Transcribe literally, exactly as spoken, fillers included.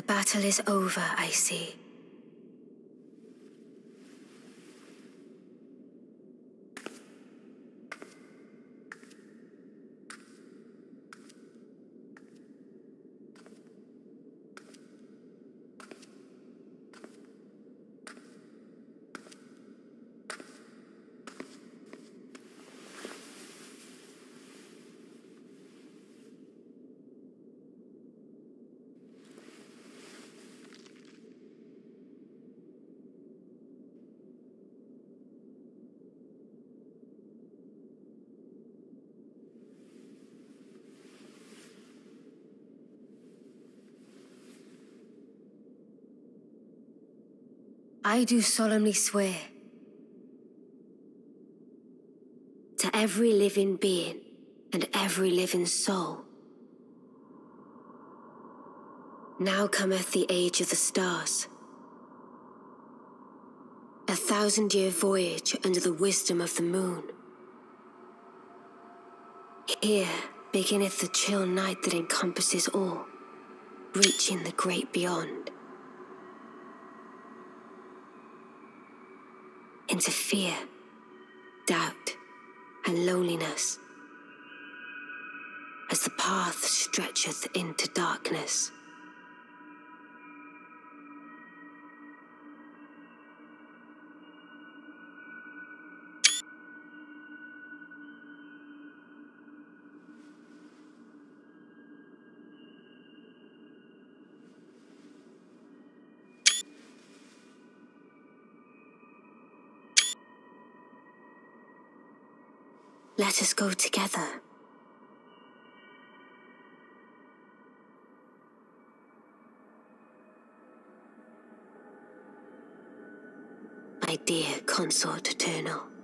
battle is over, I see. I do solemnly swear to every living being and every living soul. Now cometh the age of the stars, a thousand-year voyage under the wisdom of the moon. Here beginneth the chill night that encompasses all, reaching the great beyond. Into fear, doubt, and loneliness, as the path stretcheth into darkness. Let us go together. My dear consort eternal.